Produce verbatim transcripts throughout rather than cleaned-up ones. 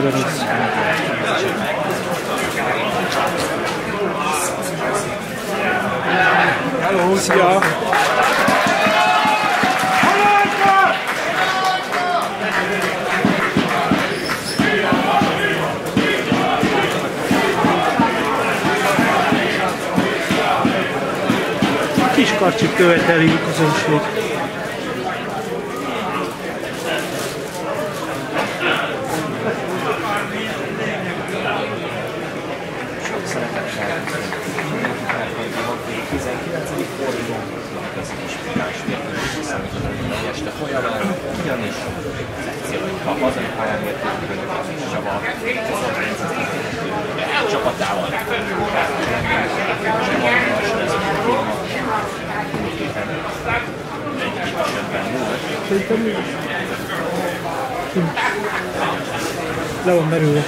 Hello, szia! Kiskarcsit követeli a közönség. Sok szeretettel tizenkilencedik fordulón az ismerős mérkőzés számított este folyamán, ugyanis a hazai pályán mérkőzők és Csaba csapatával Szerintem mi? Le van merülve.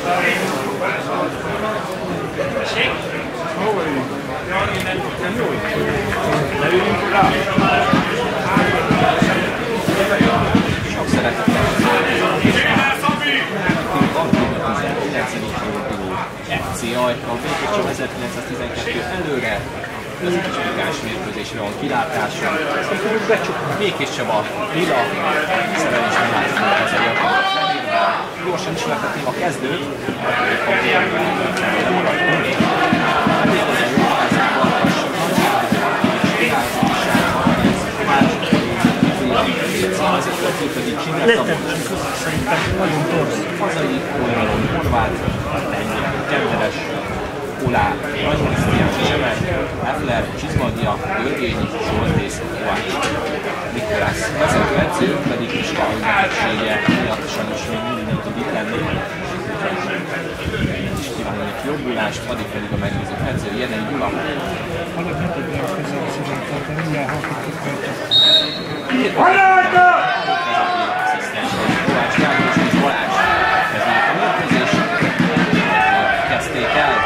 Sok szeretettel ef cé Ajka, Békés ezerkilencszáztizenkettő előre, az egyes mérkőzésre van kilátása. Békés Csaba, Lila, szerelés megállítani az a gyorsan ismertetném a kezdőt. Lettem, szerintem nagyon torz. Hazai oldalon Horváth, Kenderes, Ulá, Nagy Krisztián, Zsemek, Effler, Csizmadia, Görgényi, Zsoltész, Kovács, Mikulász. Vezető edző pedig Piska ünnepessége miatt sajnos még mindig nem tud itt lenni. Én is kívánok neki jobbulást, addig pedig a megbízott edző Jenei Gyula. Halad ne tudja a közel szerintem, de mindjárt hallgatok rajta. Halálta! Kovács János és Balázs kezdődik a mérkőzés. Kezdték el.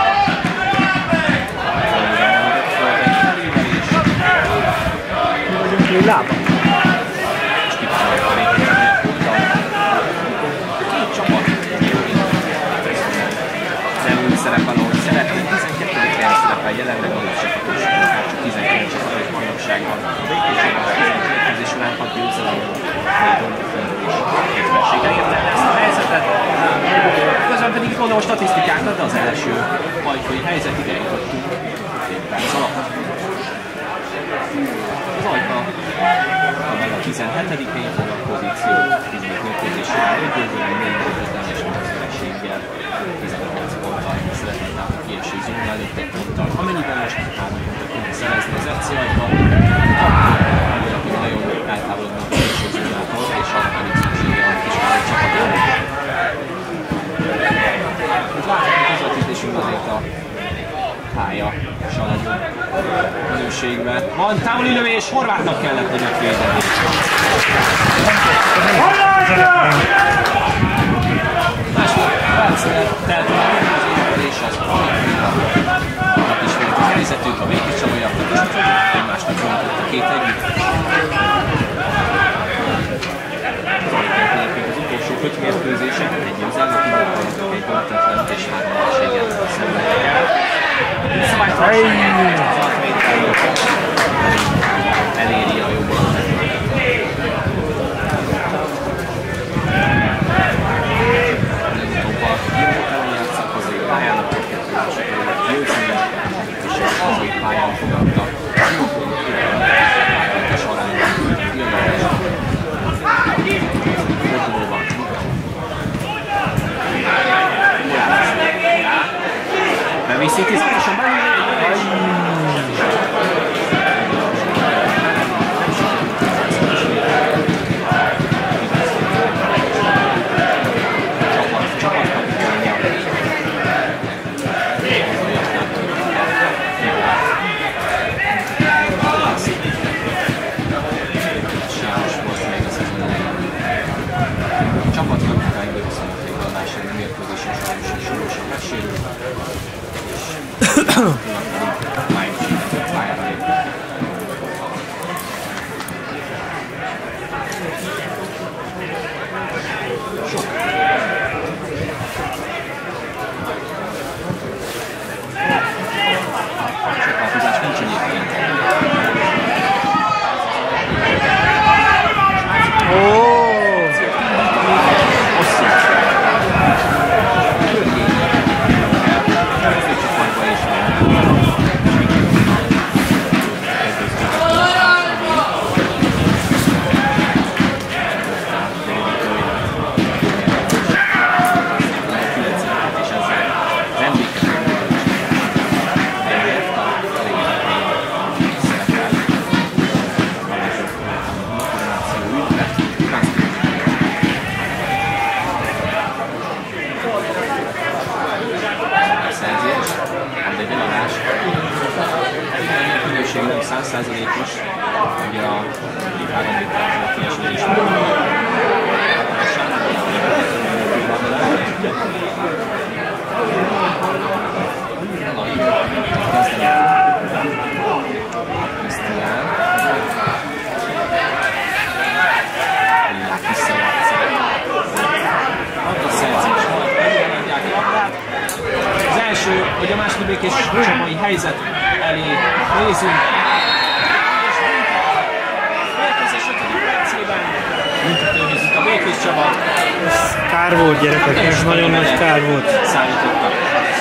Mi vagyunk jó lába. És kipálják a mérkőzését futtal. Két csapat. Nem úgy szerepel, ahogy szeretnék. tizenkettedik helyen szerepel jelenleg a csapatos. Csak tizenkilenc csapatos bajnokságban. A végkészségben a tizenkilenc után hat győzelem. Négy döntő és képességgel érte ezt a helyzetet. Közben pedig itt mondom a statisztikákat, de az első ajkai helyzet ide jutottunk. Fél perc alatt. Az Ajka meg a tizenhetedik helyen van a pozíció, tizenöt mérkőzésében öt győzelem, négy döntetlen és nyolc vereséggel, tizennyolc ponttal szeretne át a kieső zóna előtt egy ponttal. Amennyiben most három pontot tudna szerezni az ef cé Ajka, akkor aki nagyon eltávolodna a kieső zónától, és arra pedig szüksége a kisváros csapatának. Láthatjuk a közvetítésünk azért a pálya és a nagyobb minőségben. Van távoli lövés, Horváthnak kellett nagyobb védeni. Másfél perccel telt a mérkőzésben, és az Horváthnak is volt a helyzetük, a Békés Csabaiaknak is, úgyhogy egymásnak vontott a két együtt. Az utolsó öt mérkőzésen egy győzelmet indultak, egy döntetlen és három vereséget szenvedtek. Eléri a jobb oldalt. Legutóbb a Kiotóban játszak hazai pályán, akkor kettő másodpercet győzni, és a hazai pályán fogadta. A során fordulóban. Beviszi tizenösen belül. Csapatkapitánya. János volt még a szezon elején. Csapatkapitány viszonylag a második mérkőzésen sajnos is súlyosan megsérült. Sok százalékos, ugye a három méterről kiesülés volt. Az első, hogy a második békés csapai helyzet elé nézünk. És mérkőzés ötödik percében büntetőhözik a Békés Csaba. Ez kár volt, gyerekek, ez nagyon nagy kár volt. Számítottak.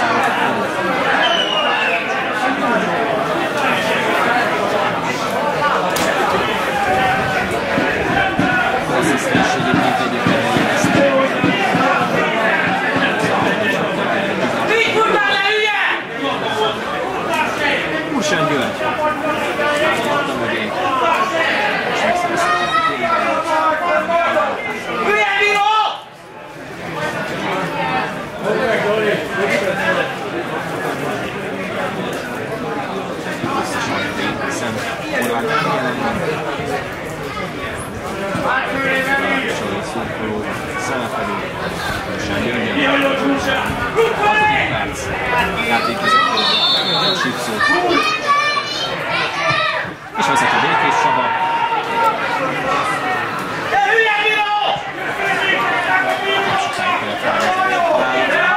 Az asszisztens egyébként egyébként jelezte. Kursán György. Állította mögé. És megszerezhetik a tényleg. Hülye bíró! Összesen véd, hiszen Horváth jelen van. Csoli szurkoló, szeme pedig Kursán Györgyen. hatodik perc. Játékvezető. Sipszó. És vezet a Békés Csaba. De hülye bíró! Nem sokáig kell felvezetni a találatot.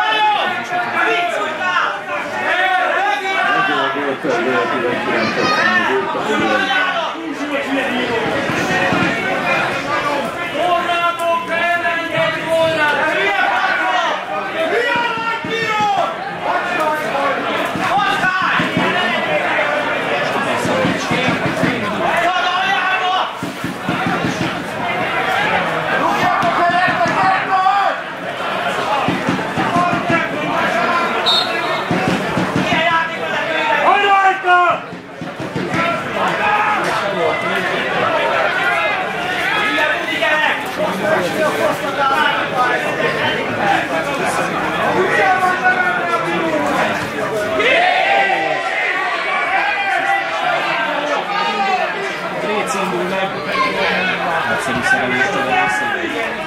Réc indul meg. Nagyszerű szereléstől elszél.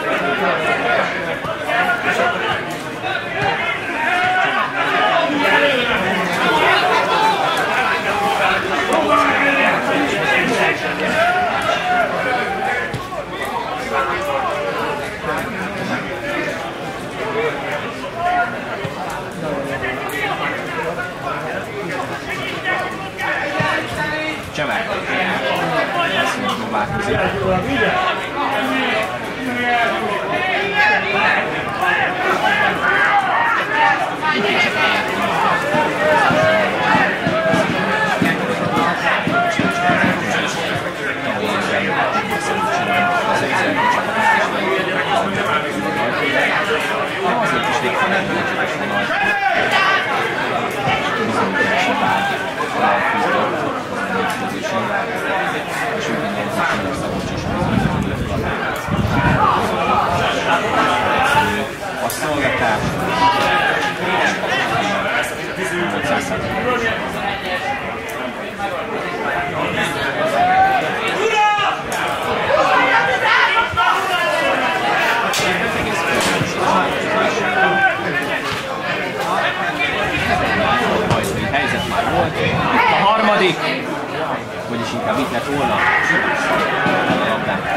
Csavák. Azt mondjuk, próbálkozik. Azért is végtelenül nagy bizonyítási vágy elküzdött a mérkőzésen, és úgy gondolom, hogy a Szabolcs is bizonyított a szolgatás, nyolcszáz százalékos. Bajszai helyzet már volt. Itt a harmadik, vagyis inkább itt lett volna a labdát.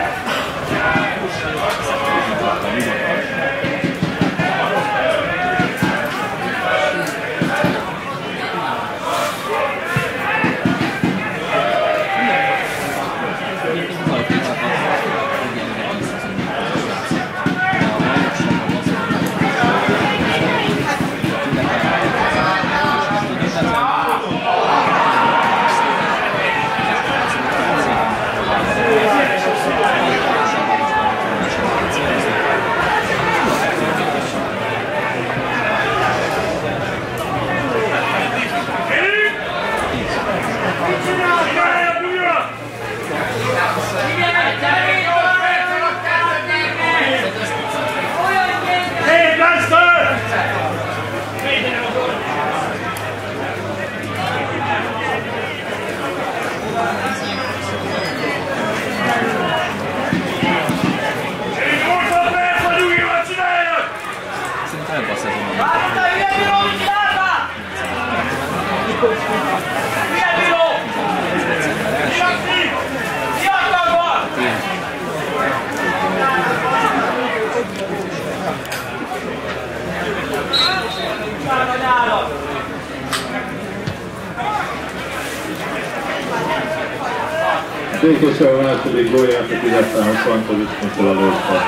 Székesel a második gólját a Fidesztán huszonhatodik ponttal a lőszak.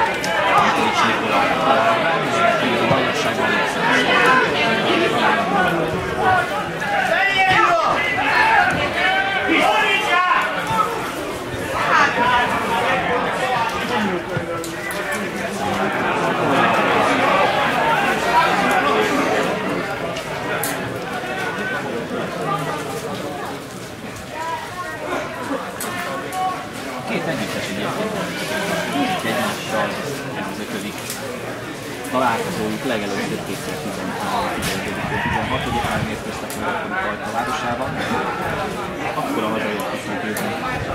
Két együttes egyébként egymással ez az ötödik találkozójuk legelőször kétezer-tizenhárom tizenötödikén tizenhatodikán mérkőztek meg a Ajta városában. Akkor a hazai készítőben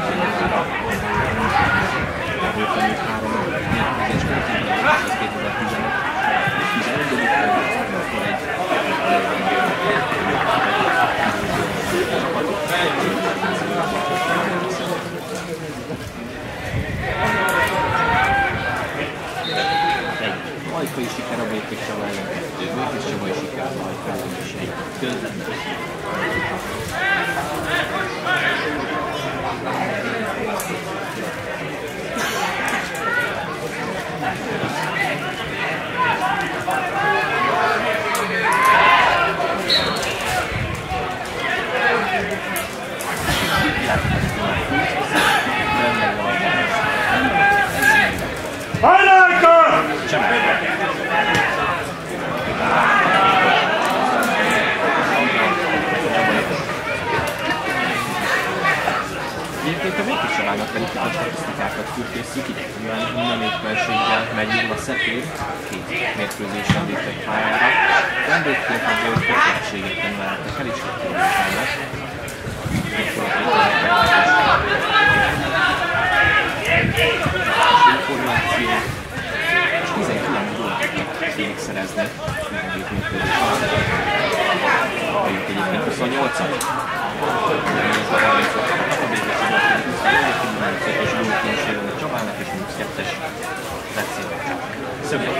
ötvenöt három mérkőzés történt, ez kétezer-tizenöt és tizenötödikén, akkor egy Ajkai siker a Békés Csaba ellen kettő, Békés Csabai siker a Ajka ellen is egy közvetlen. Hajránka! Egyébként a Békés Csabának pedig a statisztikákat fürkészük, így minden étmenséggel megnyúl a szekér, két mérkőzésen léptek pályára. Vendégként a bőr kötelességet emeltek el, és kettőre információ, és tizenkilenc gólt kérik szerezni tizenhét mérkőzés alatt. Vagyunk egyébként huszonnyolcan. Ez a harmincöt a Békés Csaba huszonnégy, huszonötös gólkülönbség van a Csabának, és huszonkettes lecélek. Szögből.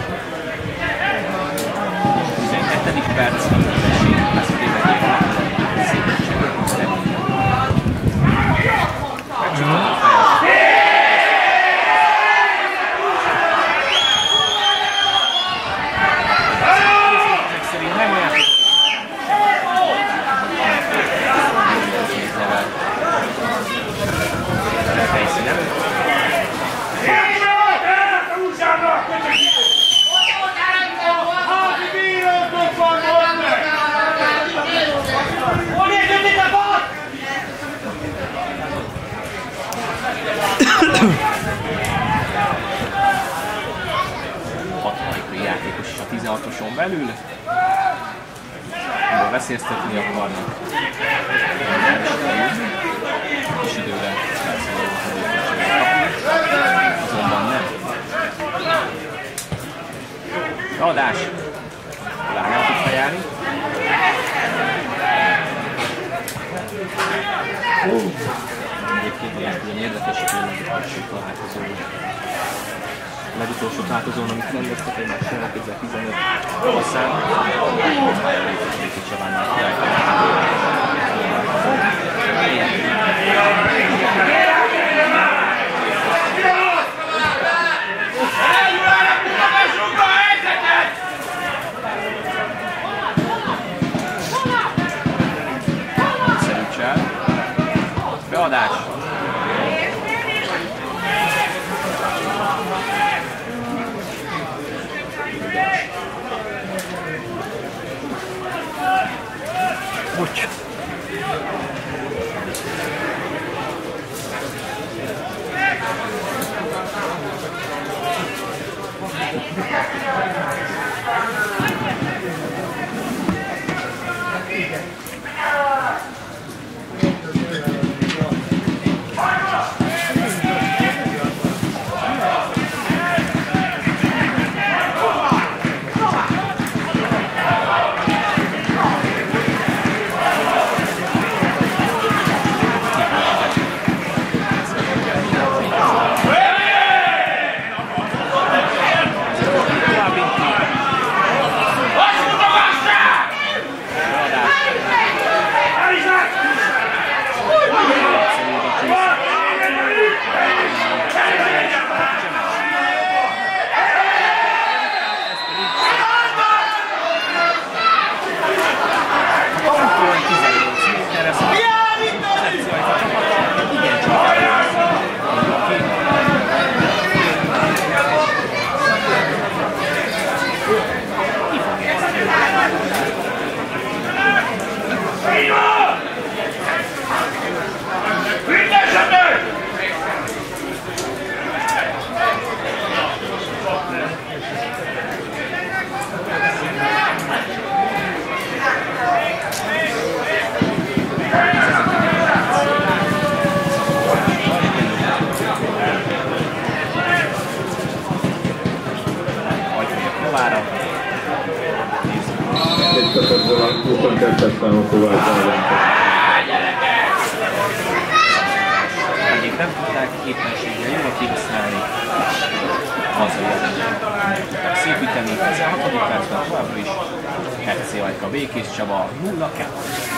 tizenkettedik perc, lesz a tévedék, szépen segíteni. tizenhatoson belül, ahol veszélyeztetni akarnak. Kis időre azonban nem. Adás! Lágán tud fejálni. Egyébként a legyen érdekes, hogy a találkozó. A legutolsó találkozón, amit rendeztek egymással kétezer-tizenöt hosszán, a Békés Csabánál nagyszerű csel. Beadás! Bocs. csapatból a huszonkettes számú Kovács Ádám. Akik nem tudták képességgel jól kihasználni, hazai ellen tudták szépíteni. tizenhatodik percben továbbra is er cé Ajka Békés Csaba nulla kettő.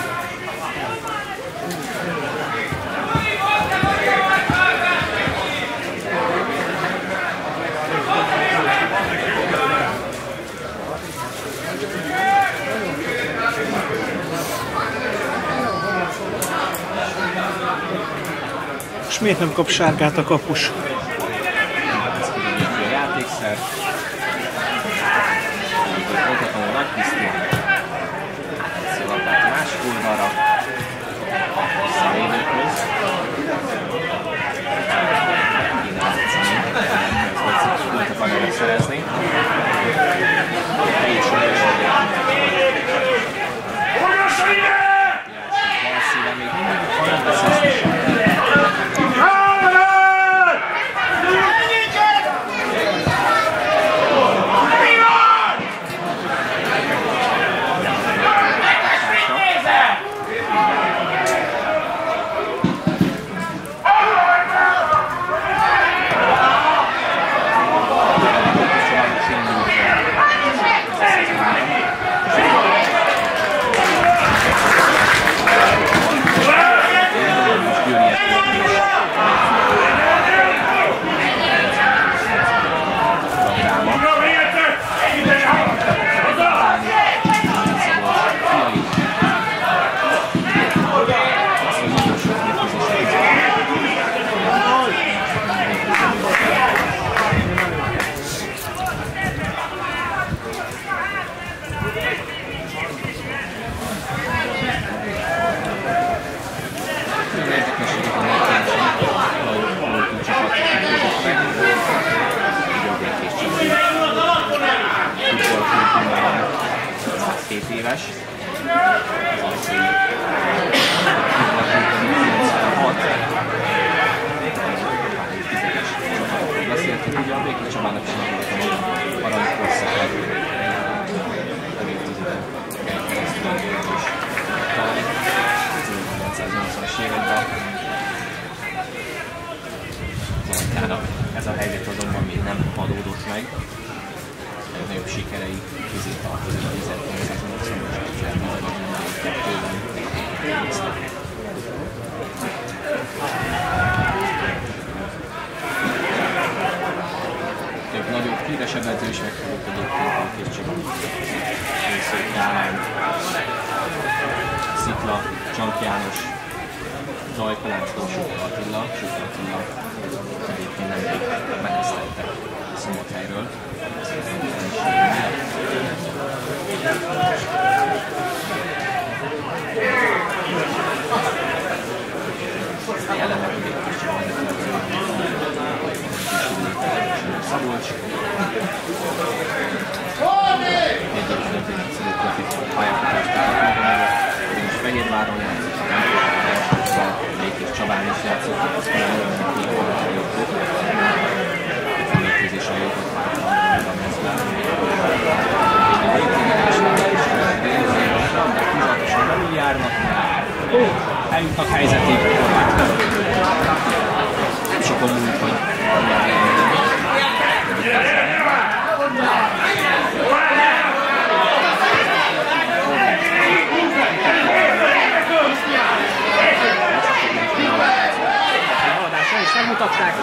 És miért nem kap sárgát a kapus? Ez kirúgja a játékszer. Folytatlanul Nagy Krisztián. Átveszi a labdát a másik oldalra. Vissza a védőkhöz. Kéne átszani. Tudott a panelőt szerezni. Teljesen valószínűleg még mindig a panel beszélsz. éves. Beszéltük ugye a Békés Csabának is a aranykorszakát. A évtizeden keresztül és talán ezerkilencszáznyolcvanas években. Zajkának ez a helyzet azonban még nem adódott meg. A nagyobb sikerei közé tartozik a ezerkilencszáznyolcvanas és ezerkilencszáznyolcvankettőben néztek. Több nagyobb, híresebb edző is megfogott egyébként a Békés Csaba. Ősző Kálmán, Szikla, Csank János, Zajka László, Suka Attila, Suka Attila egyébként nemrég menesztettek Szombathelyről. Jelenleg a Békés Csaba Szabolcs. Egyébként egy egyszerű profi pályafutást tudtak magának, és Fehérváron játszott, a Békés Csabán is játszott, aztán olyan két hónapra jöttük. A mérkőzésre jutott már a mezben. A végtégedés és a labdák húzatosan belül járnak, eljutnak helyzetig, akkor nem. Nem sokon múlik, hogy haladásra is megmutatták.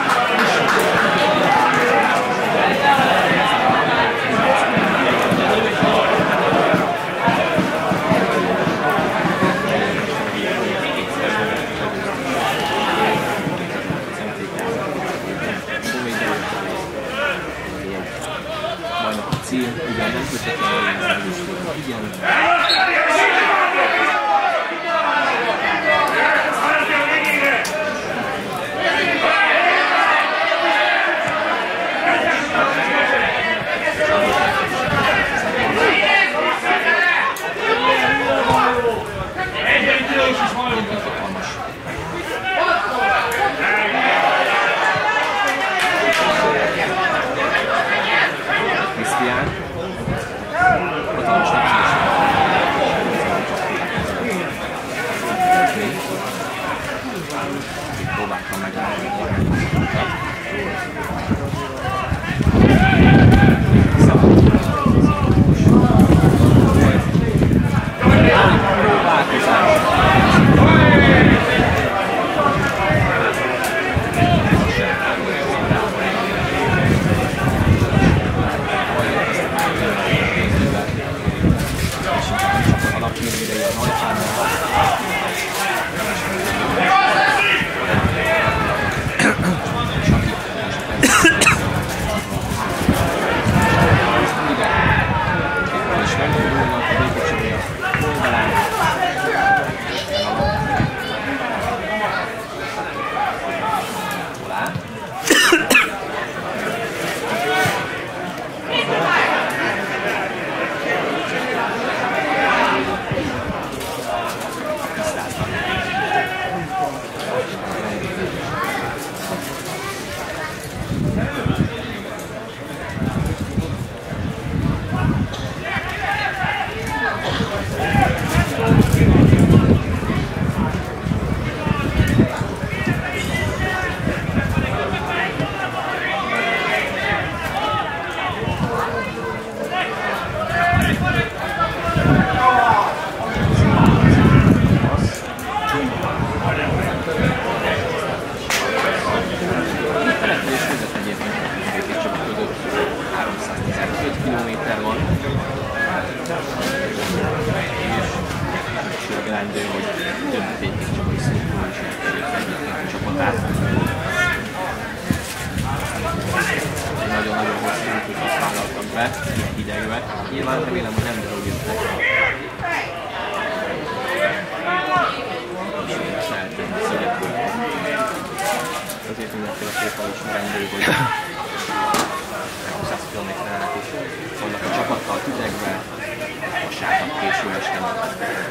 Cél, ugyan nem kötetlen a jelzőség. Igen. Krisztián. Hatalmas napszés. idei a Nagypárnál. És megindulnak a Békés Csaba oldalán. Olá. Nagyon-nagyon hosszú útot vállaltak be, hidegbe. Nyilván remélem, hogy nem drogjöttek. És én is eltenni születünk. Azért mindenféleképpen is rendőr, hogy húszáz kilométeren át is vannak a csapattal hidegbe, vasárnap késő este van.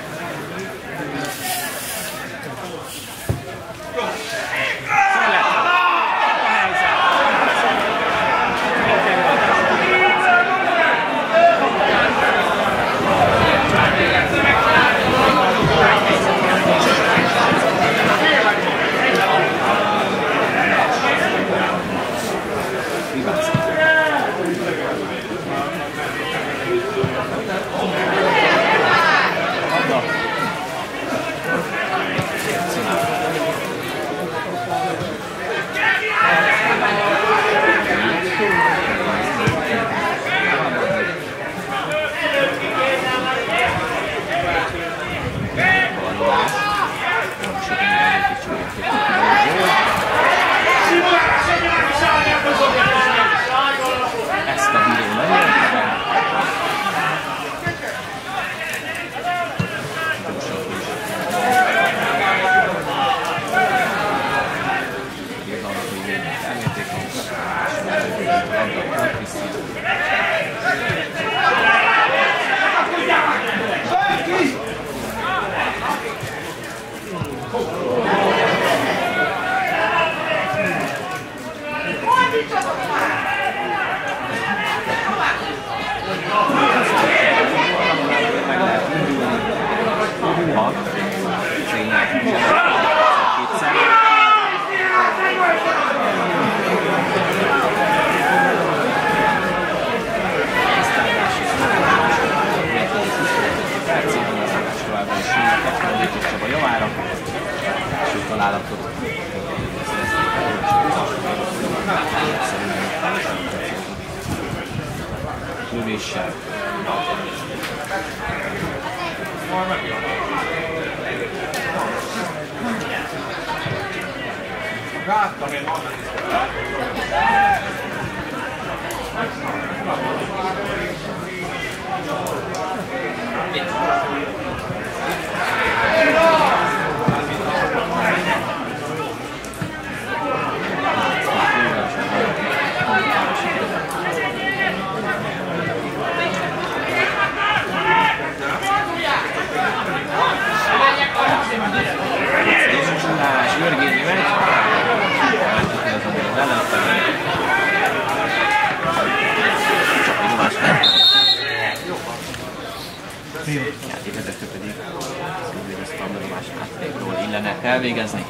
Lövéssel. Láttam én onnan is. Görgényi megy. Játékvezető pedig ezt a bedobás hátrékról illene elvégezni.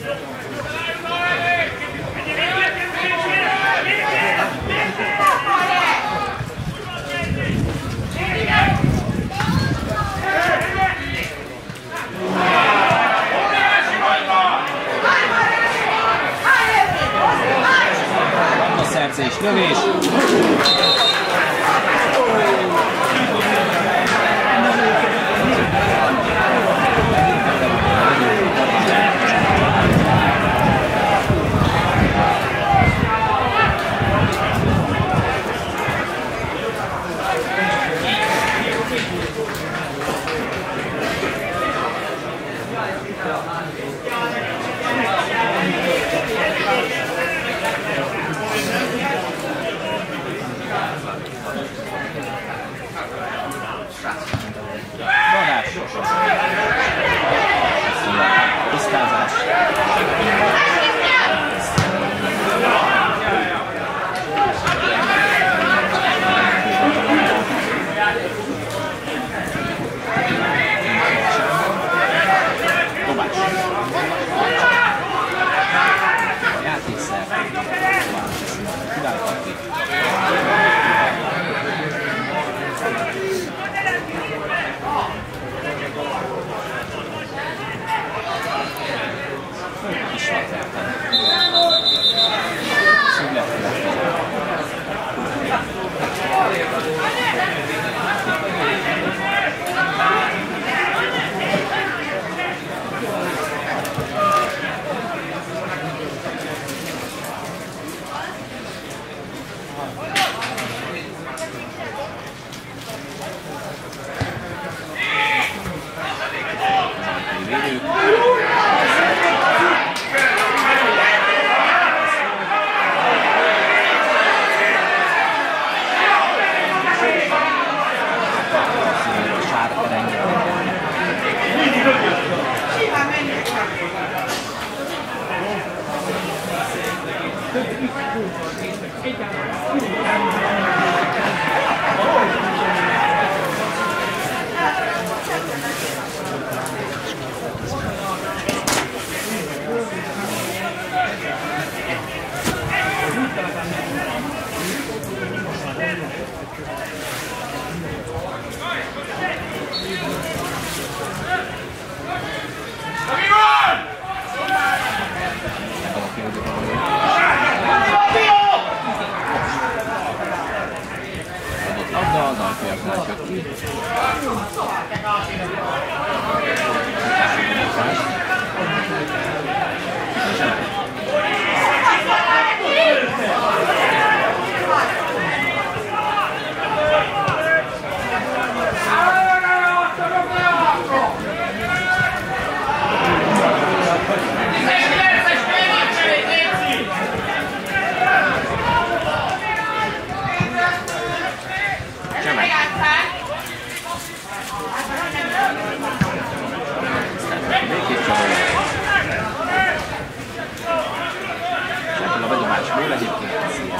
Szerzés, lövés! Darás. Tisztázás. Dobás. Játékszer. Kiválthatni. Ismertettem. Ebből a bedobásból egyébként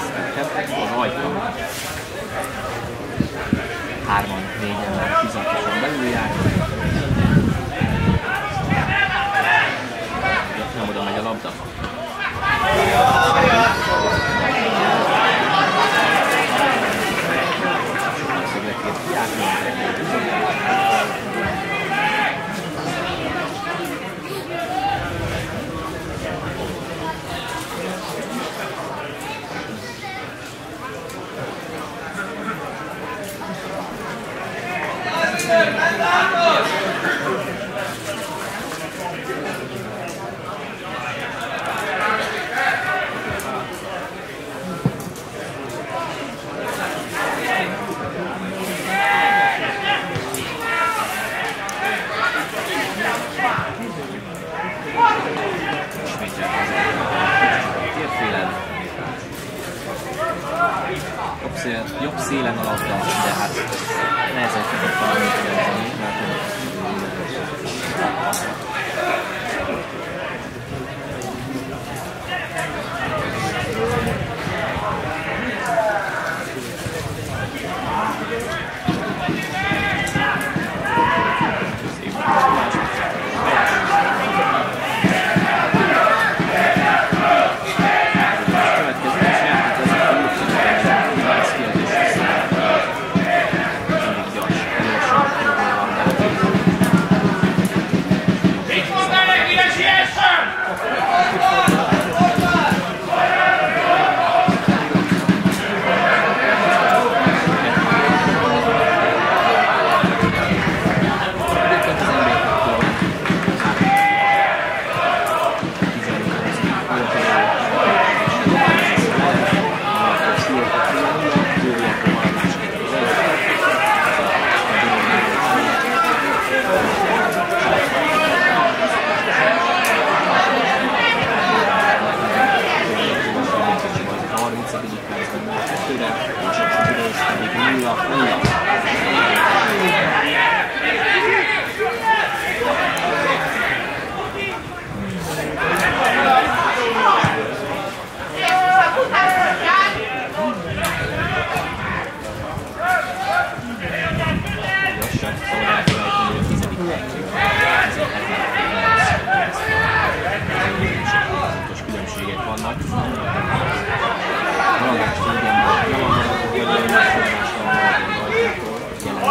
lassan, szóval elfelejteni, hogy a tizedik helytől fontos különbségek vannak. Valagástól igen, nem a maradó vagy a megszólásra a maradó rajtától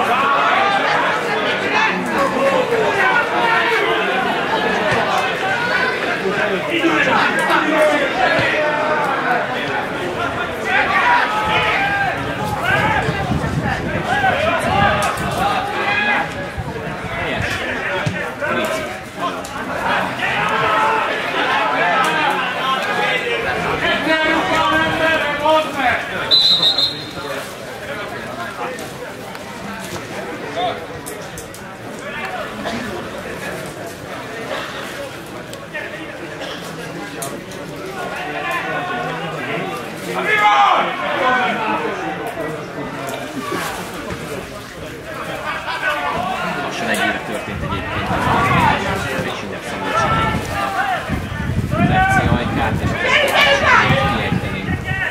lassan egy éve történt egyébként az Pécsinyebb Szabolcsi az ef cé Ajkát és az ef cé Ajkát kiejteném.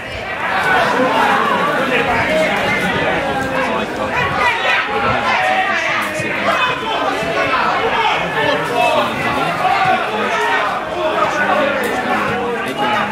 Az Ajka, de a Bevácát is nagyon szépen megkötött. Kiejteni, itt most lassan a kérdésben van egyaránt.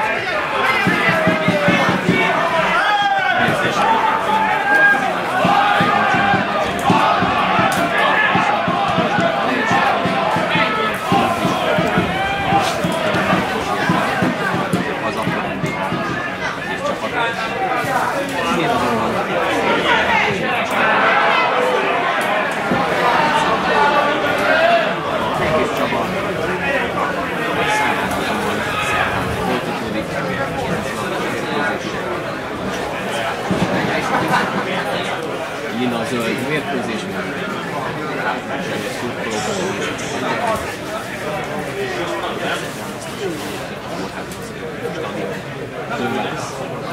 Lila-zöld mérkőzés, több lesz.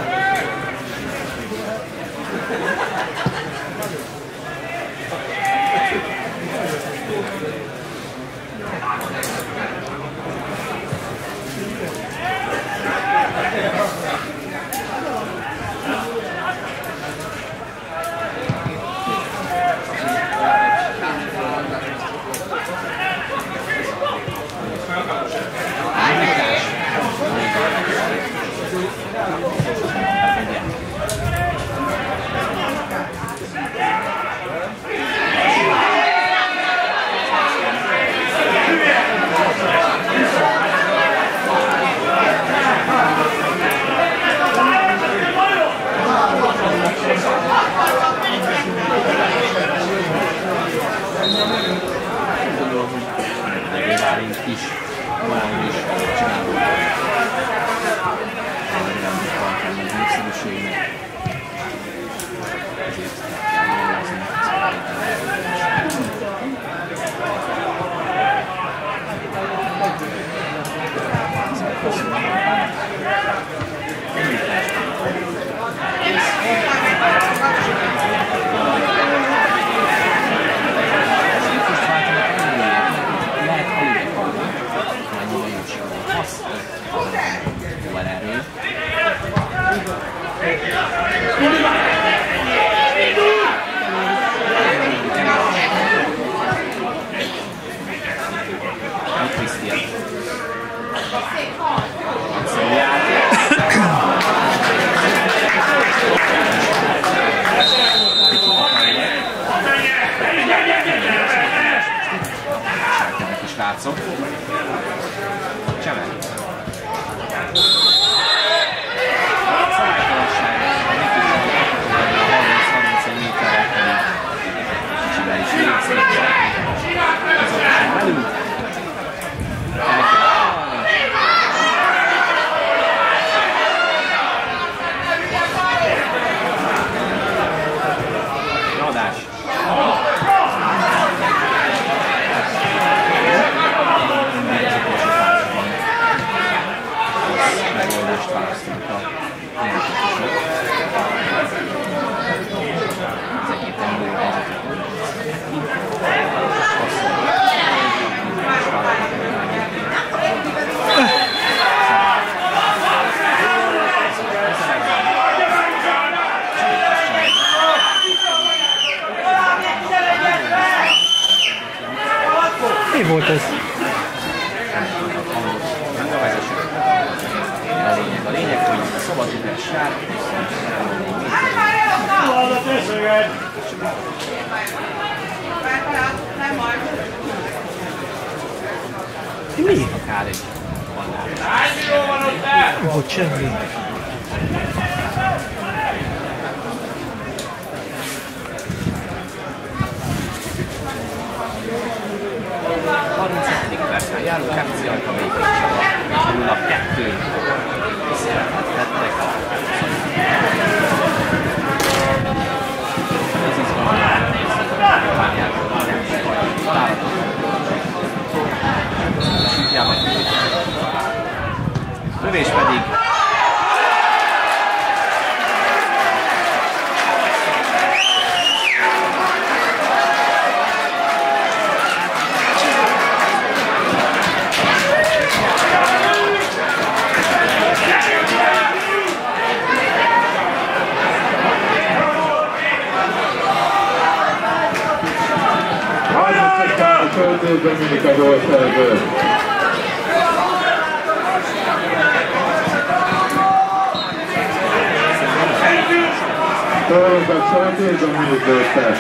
Is, valami is csinálunk. Nem akartam az népszerűségnek. Ezért kell dolgozni. Srácok, Cseme. Szabálytalanság, neki is harminc-harminc méterre pedig kicsivel is végzett. Azonban belül. El kell állni. Adás. Megoldást választunk a játékosok. Az egyetemű helyzetet. Mi volt ez? A lényeg, a lényeg, hogy szabadugás sár, Mi? akár egy banán. Nem volt semmi. harmincedik percben járó Kepci Ajka végigcsava, nulla kettő. Visszajelentettek. Ez izgalmas. Várjáról nem támadott. Sütjában lövés pedig Költőzben mindig a gólszerző. Torunkat Költőzben mindig gólszer.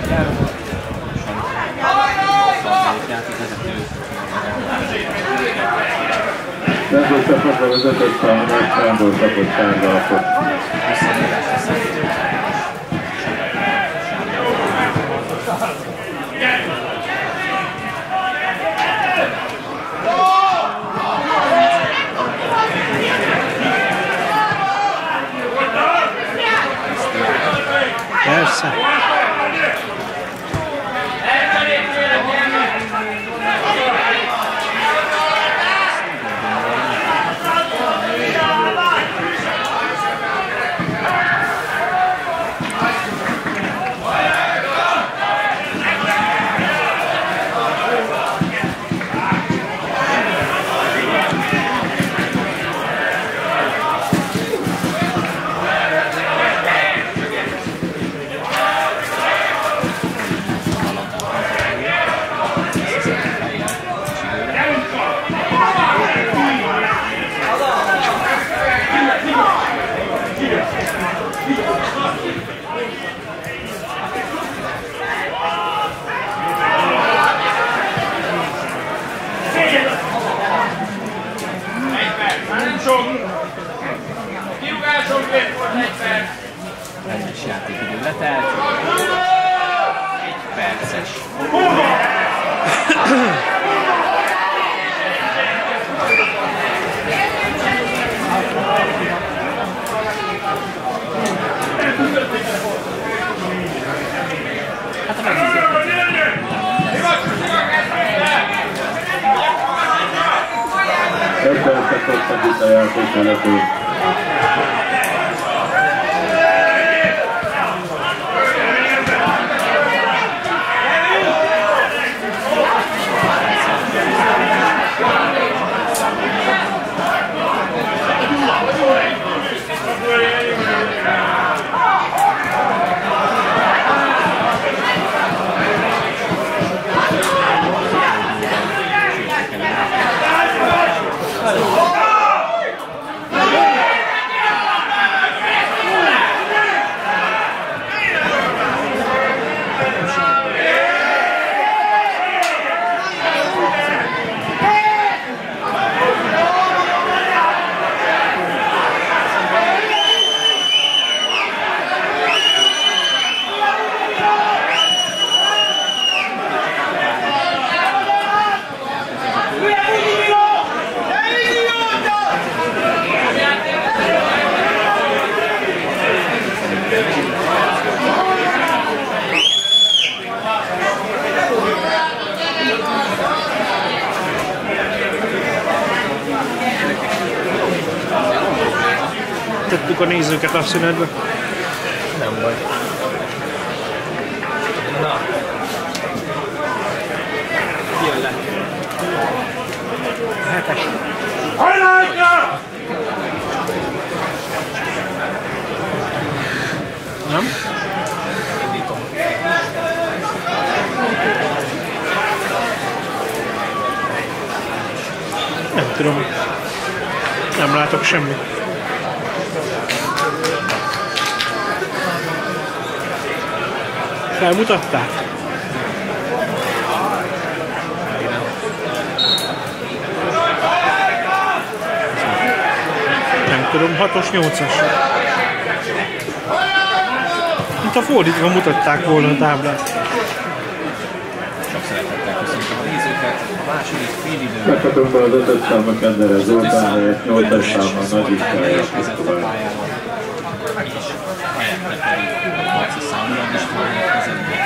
járóval. Harmadik játék vezető. Rendőrcsapatra vezetett számolás Sándor kapott sárga lapot. Visszamérásra szerint. Persze. Rendes játékidő letelt. Egy perces. Hát a Ebben szakottak itt a játék vezető. Tettük a nézőket a szünetbe. nem baj. Na. Jön le. Hetes. Hajrá! Nem? Indítom. Nem tudom. Nem látok semmit. Felmutatták? Nem tudom, hatos, nyolcas. Mint a fordítva mutatták volna a táblát. Sok szeretettel köszöntöm a nézőket. A második félidőben Meghatunk be az ötös számba Kenderes Zoltán helyett nyolcas számban Nagy István érkezett a pályára. És helyette pedig Marci Számú Nagy István érkezett be.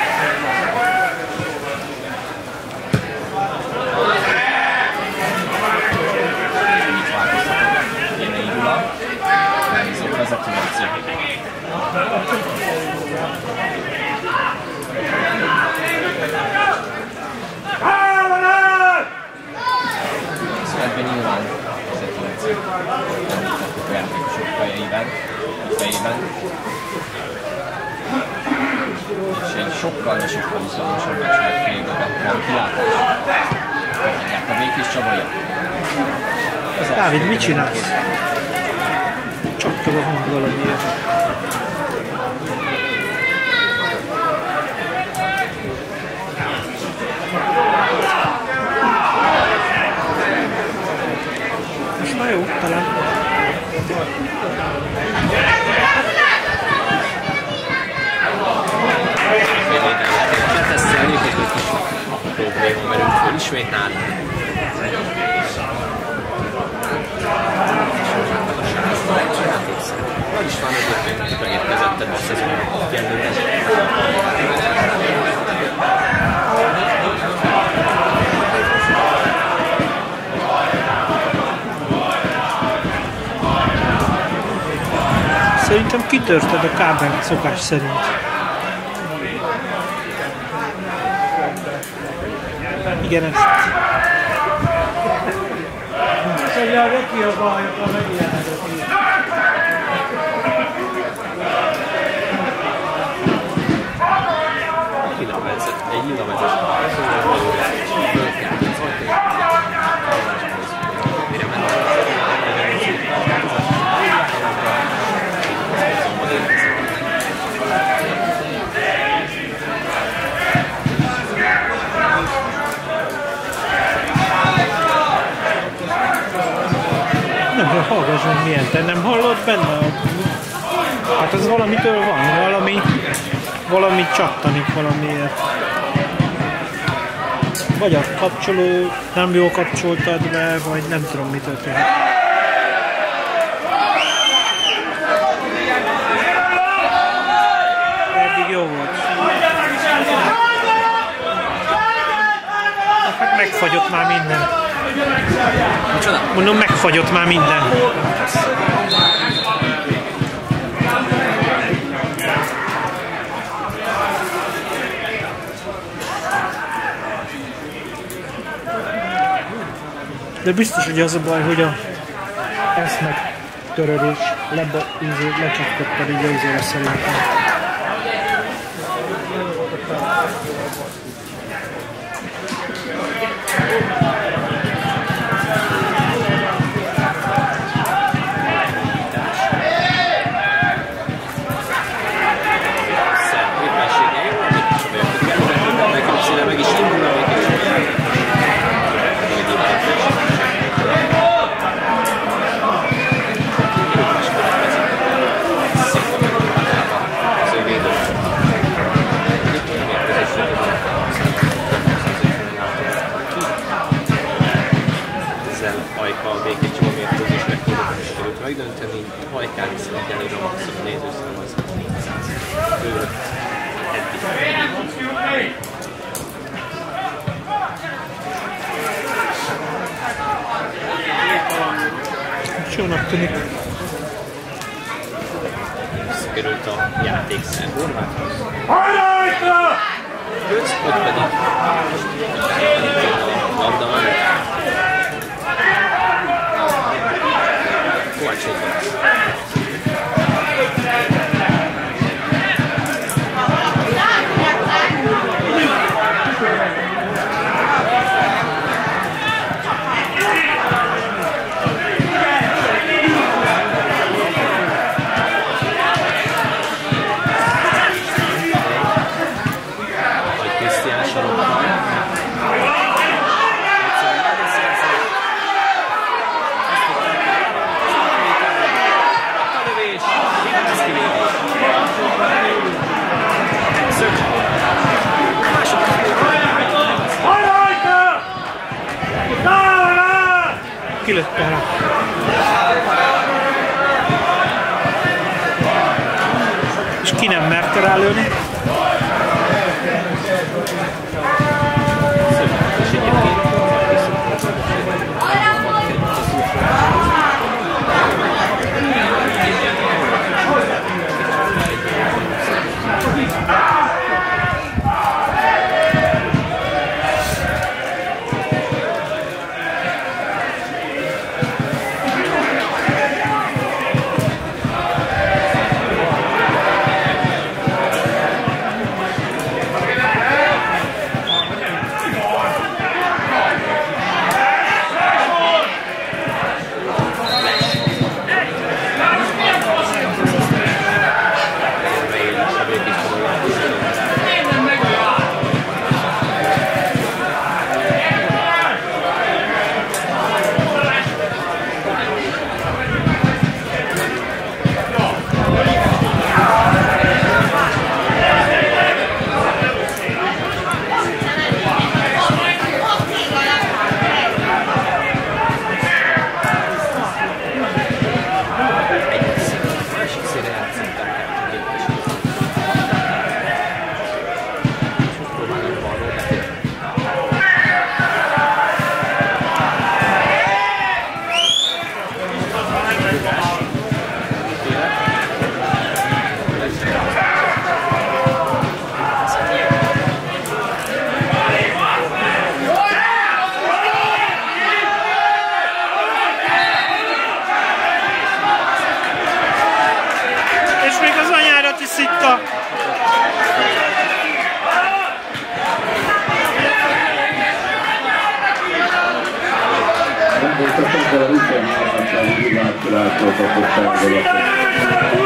Mit változtatott? Jenei Gyula, elnézők vezető edző. Születben nyilván vezető edző. Említettük a játékosok fejeiben, fejében. És egy sokkal, de sokkal izgalmasabb meccsnek félgőben van kilátás. Megnyert a Békés Csabai. Dávid, mit csinálsz? Csaptad a hang valamiért. talán. Betesztelni, hogy egy kis probléma merült föl ismét nálunk. Vagy is van, hogy még beérkezett ebbe a szezonban jelölés. Szerintem kitörted a kábelt szokás szerint. Igen, ezt. Szóval neki a baj, akkor megjelenedett. Egy nyilavezet. Mire Nem, hallgass meg milyen, te nem hallod benne? Hát ez valamitől van, valami, valami csattanik valamiért. Vagy a kapcsoló nem jól kapcsoltad be, vagy nem tudom mi történt. Eddig jó volt. Hát megfagyott már minden. Micsoda? Mondom, megfagyott már minden. De biztos, hogy az a baj, hogy a ezt meg törődés lebe, lecsapkodtad így az éve szerintem. Meg is indul, amelyik is ezzel Ajka végig csomagmérkőzés rekordot is sikerült megdönteni. Ajkán viszont egyelőre a maximum nézőszám az négyszáz fölött eddig. Jónak tűnik. Sikerült a játékszer Horváthoz. Hajrajta! Öt, ott pedig a labda mellett. Kovács Nikolás. Kilőtte rá. És ki nem merte rálőni? még az anyárat is szitta! Nem volt a többen a huszonhárom világkirálytól kapott távozatot.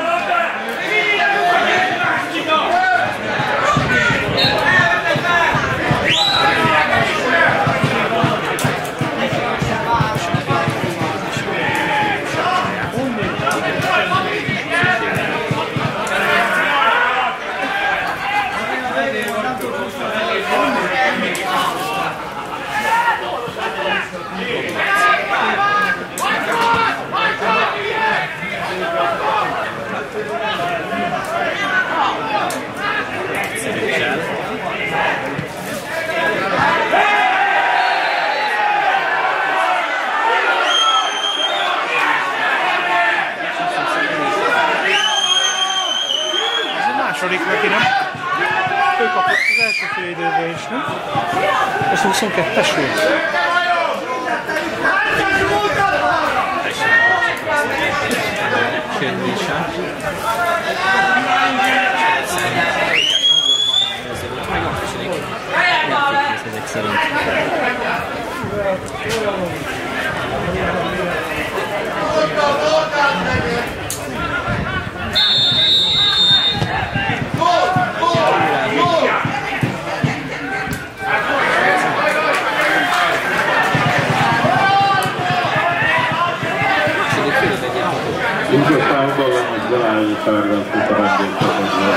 Második neki, nem? Ő kapott az első fél időben is, nem? Ez huszonkettes volt. Sérülése. Meg a második játékrész ezek szerint. Mindjárt számban van, hogy Zalányi Sárgán fut a rendőrcsapatban.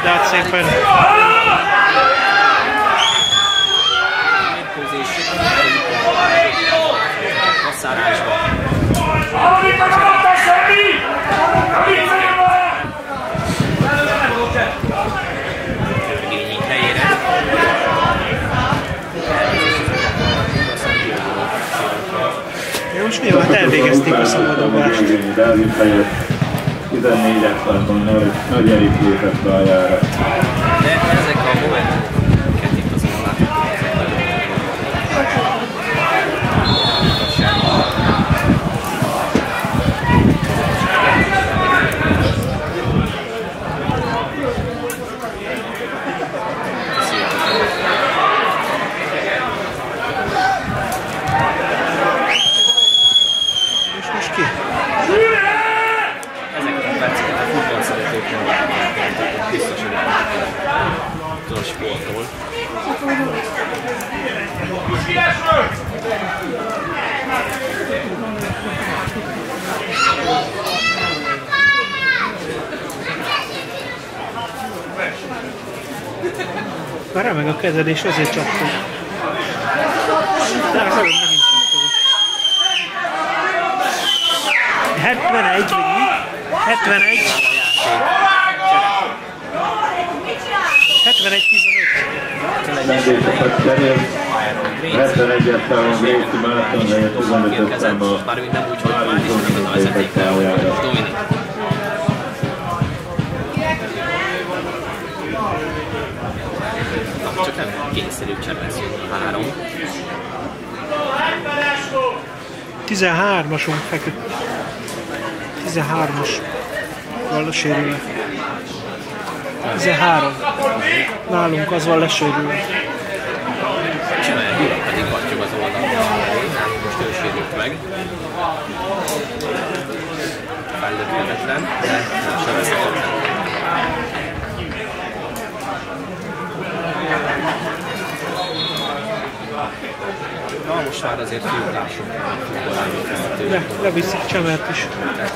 át szépen. Passzárásba. Regényi helyére. Jó, most mi van? Hát elvégezték a szabadulvást. tizennégyes számban Nagy Erik lépett pályára. De ezek a momentumokat itt azon láthatók, ezek nagyon És most ki? ezeket a perceket a futball szeretők nem látják, biztos, hogy a sportról. Remeg a kezed és azért csaptad. De az előbb megint csaptad. hetvenegy, vagy mi? hetvenegy. hetvenegy tizenöt. Vendégeket cserél. hetvenegyes számban Gréci Márton helyett tizenötös számban Mármint nem úgy, hogy Máris az egyik Dominik. Csak nem kényszerű csepesz jön a három. tizenhármasunk feküdt. tizenhármas. Van lesérülve. tizenhárom. Nálunk az van lesérülve. Csinálja, Gyula pedig pattyog az oldalon. Nálunk most ő sérült meg. Fellöthetetlen, de sebezhetetlen. Na, most már azért fiúk lássunk a futballányok kezdetőre. Le, leviszik Csemert is.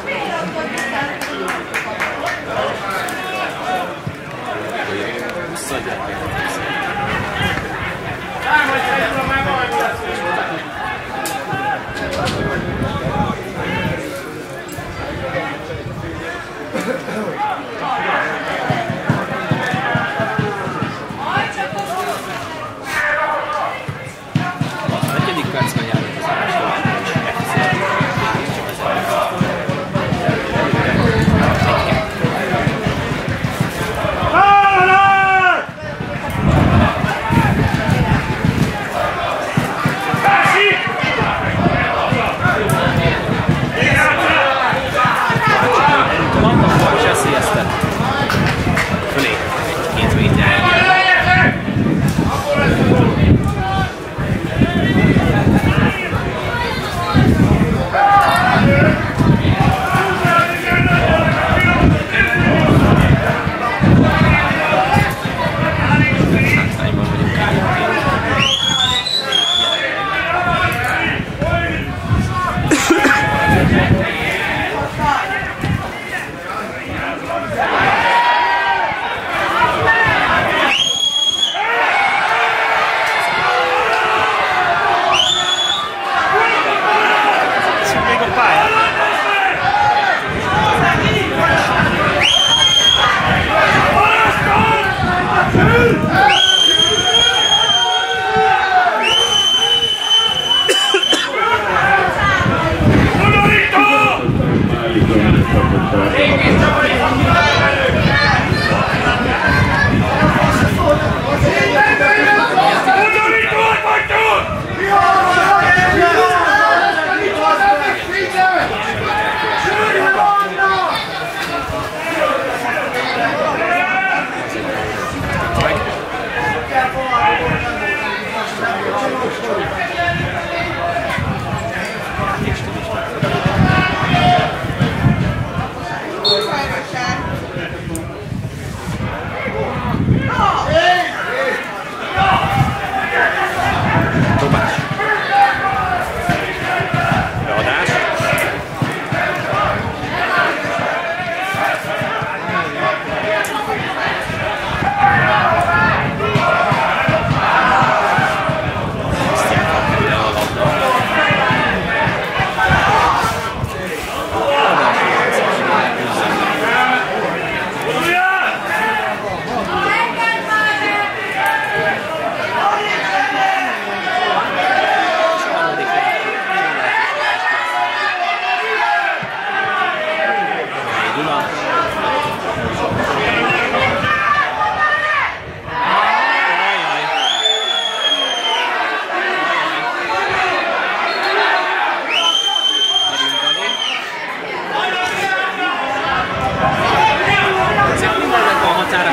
Visszaadják meg a tízet. negyedik percben járnak az állás továbbra is. Csak az előtt.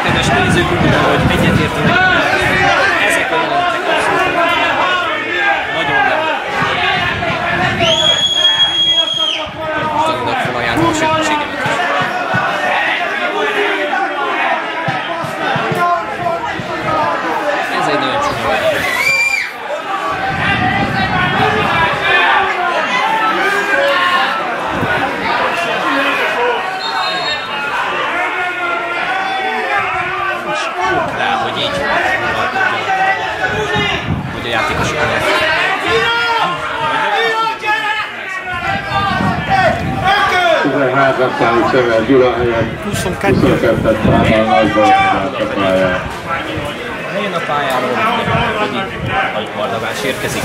kedves nézők, úgy tudom, hogy egyetértünk. Ezek a jelenetek abszolút nagyon nem. Most adnak fel ajánlom a segítségemet is. Ez egy nagyon csúnya jelenet. Hogy így hogy a játékosok nem. tizenhárom számú Csever Gyula helyett huszonkettőt Pámán Nagyban a pályán. A helyén a pályáról pedig Nagy Bardagás érkezik.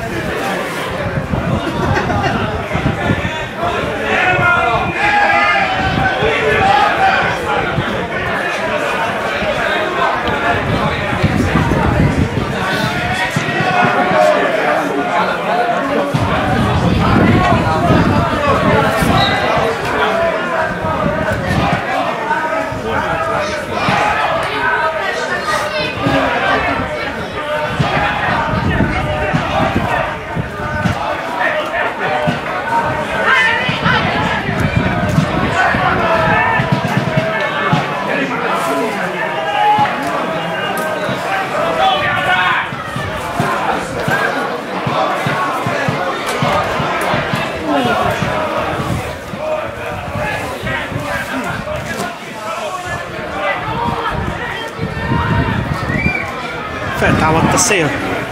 Feltámadt a szél.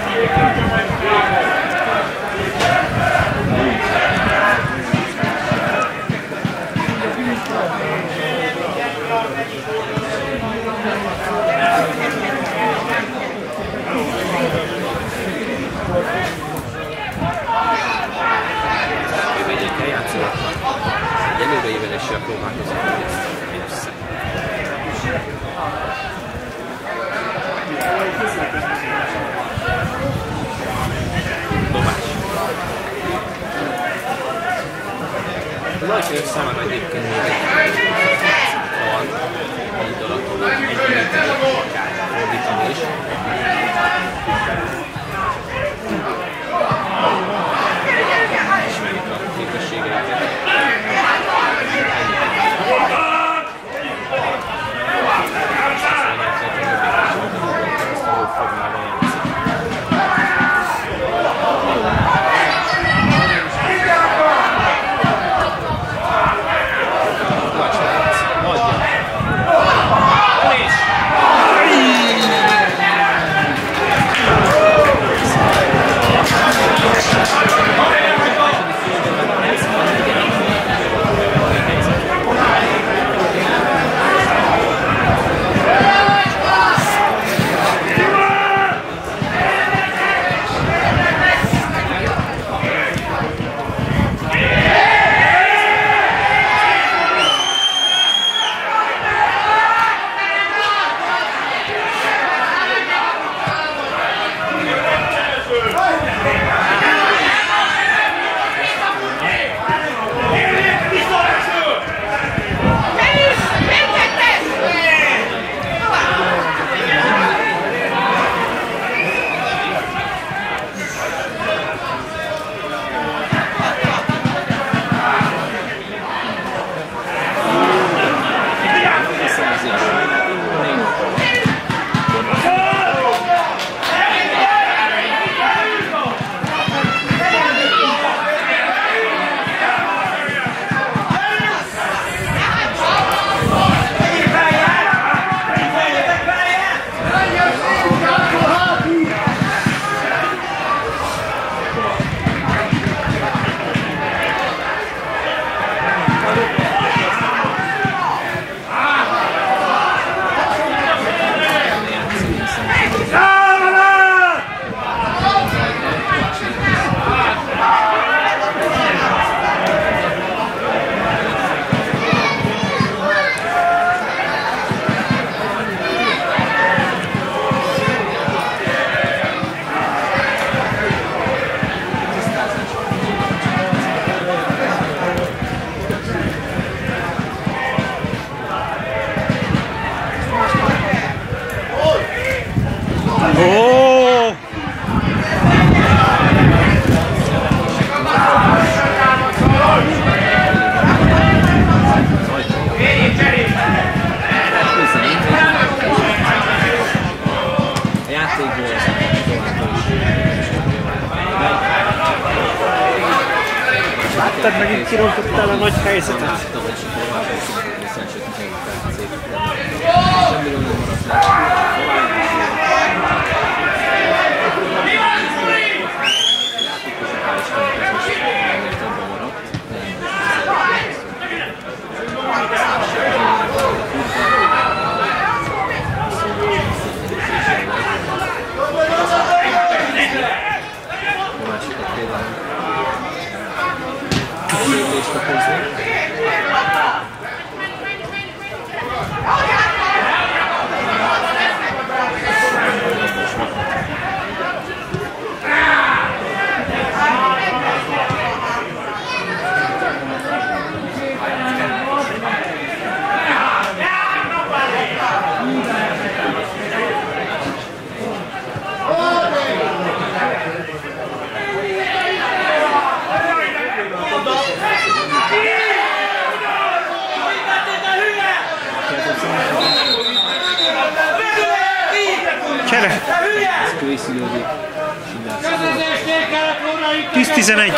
Jövőjékkel játszanak. Előreéveléssel próbálkozunk, hogy ezt össze. Dobás. A nagy számára egyébként még egy van, egy alatt, egy kirontottál a nagy helyzetet. Láttam, és akkor változott az első tizenegy percét. Semmiről nem maradt le. tíz tizenegy.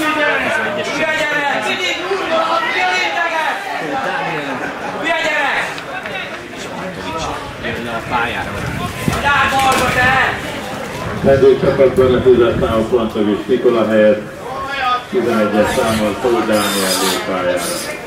Mezőcsapatban a tízes számú Plantovics Nikola helyett tizenegyes számmal Tóth Dániel lép pályára.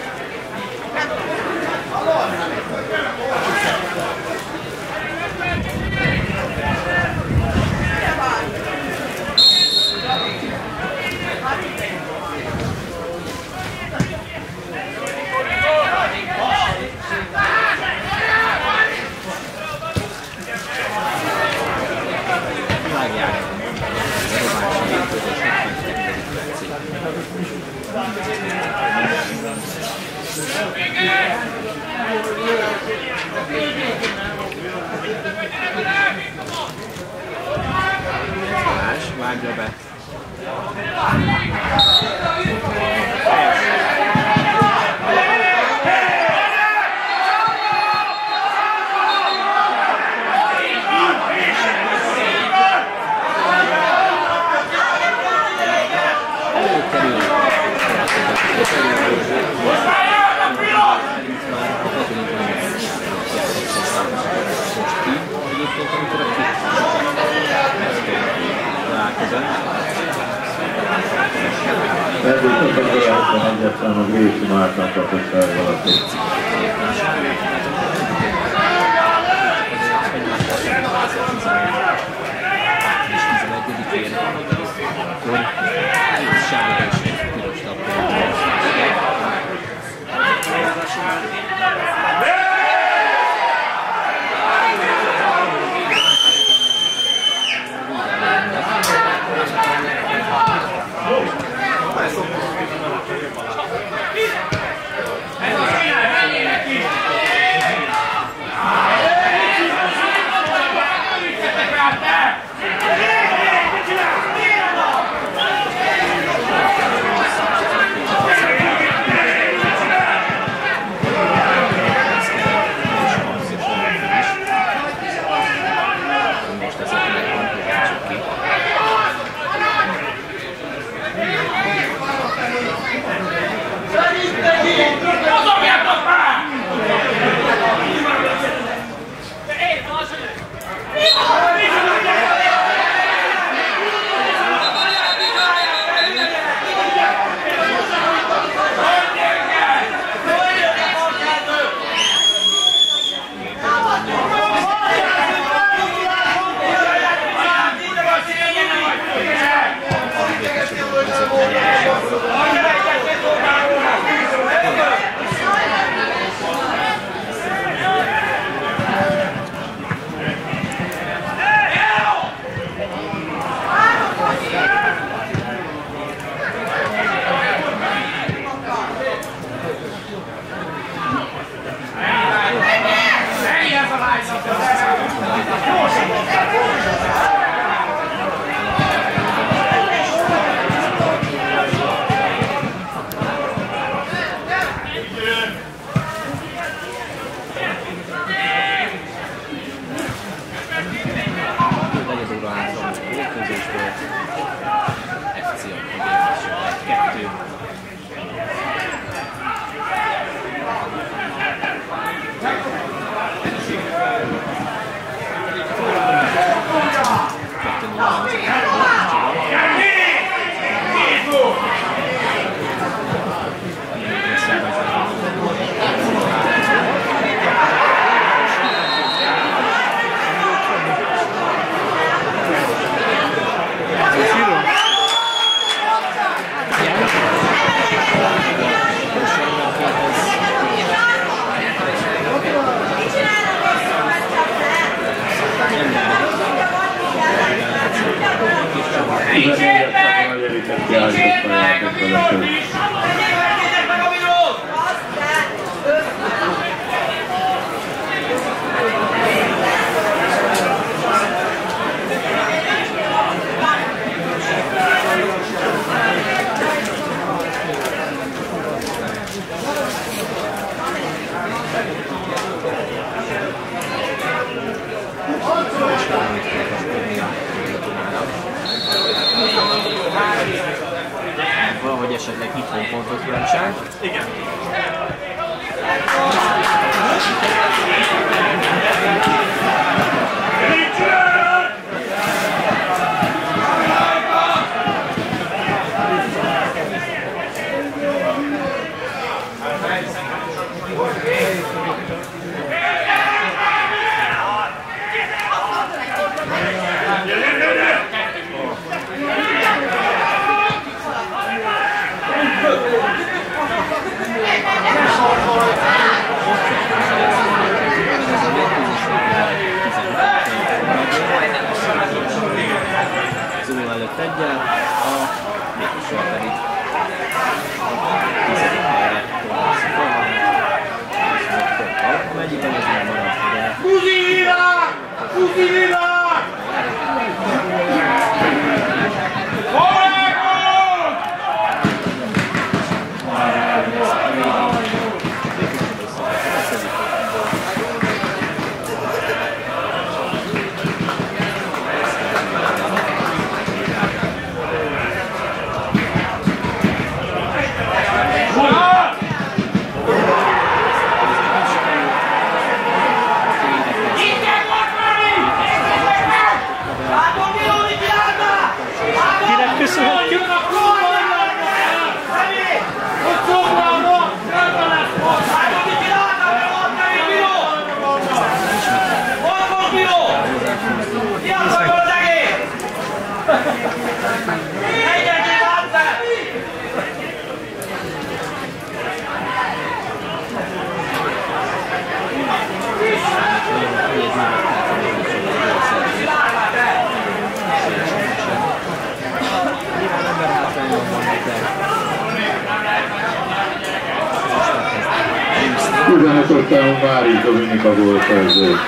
Vágja be. Mezőcsapatban a hetvenegyes számú Gréci Márton kapott fel valaki. Akkor sárga és piros tapja. ef cé a kettő. tizennégyes a negyedik kiállított a játékvezető. Valahogy esetleg itthon pontot különbség. Igen. Zúl előtt egyel, a Békosról pedig tizedik helyre tornászik volna. Mennyiben ez nem marad, de... Kuzi Vivák! Kuzi Vivák! Köszönhetjük! tizenöt osztályon Vári Dominika gólszerző.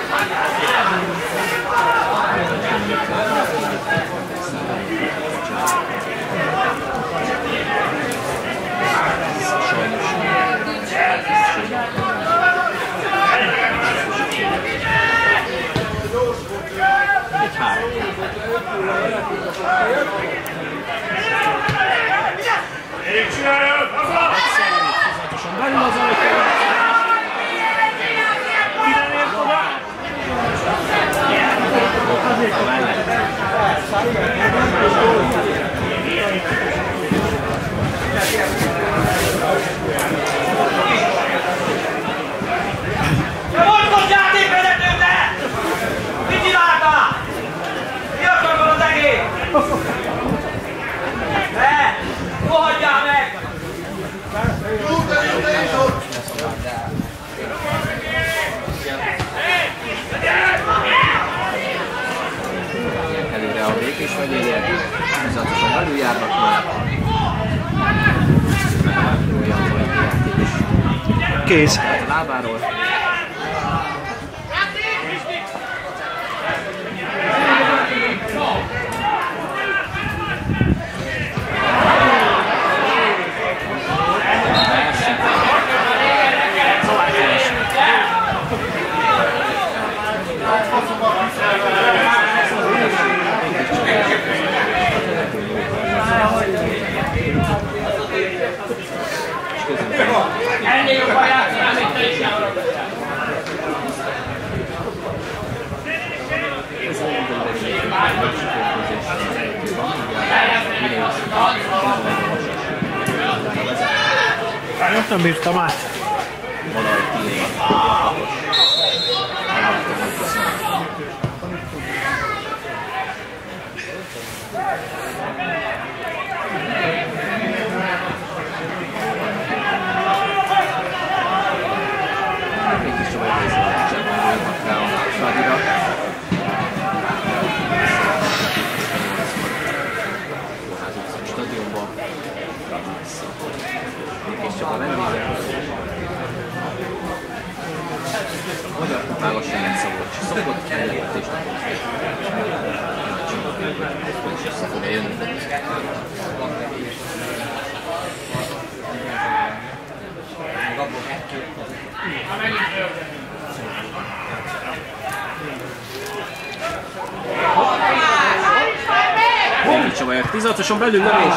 Most játékvezetőknek! Mit csináltál? Mi akarod az egész? Ne! Rohadjál meg! Előre a Békés megyéért, bizonyosan belül járnak már. Olyan vagy játék is. Kész. A lábáról. Ennél jobban játszani, amit te is járod. Ott nem bírtam át. Valahogy kilép a kapos. Mégis tovább részben a rá a Fradira. már lassan nem Szabolcs. Szokott ellenvetést hozni. És össze fogja jönni. Még Csabajak tizenhatoson belül lövés.